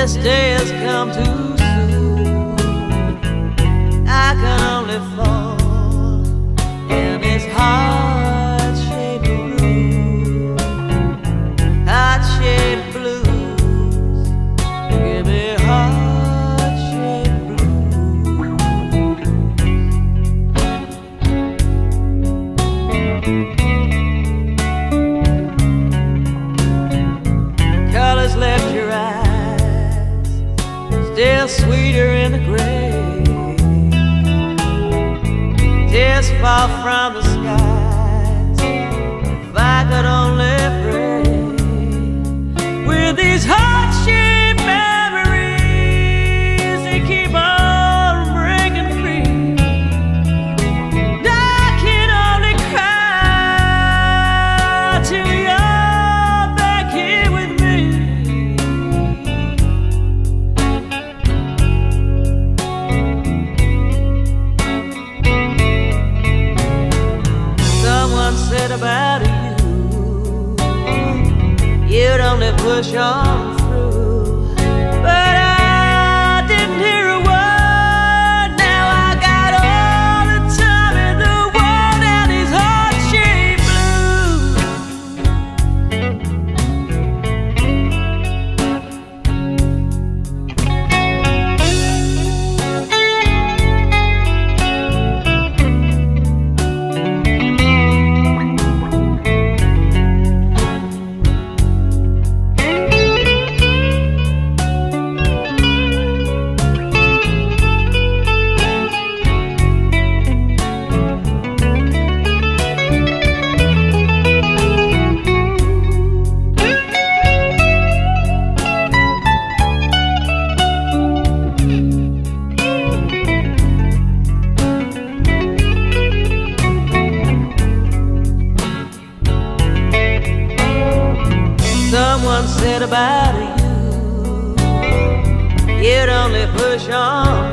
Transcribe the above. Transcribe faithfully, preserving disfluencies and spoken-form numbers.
This day has come too soon. I can only fall in this heart-shaped blues. Heart-shaped blues. Give me heart-shaped blues. Colors left your eyes, still sweeter in the gray. Tears fall from the skies. If I could only pray with these heart-shaped memories, they keep on breaking free. And I can only cry till you're back here with me. Said about you, you'd only push on through, but I didn't hear a word. Now I got all the time in the world and these heart-shaped Someone said about you, you'd only push on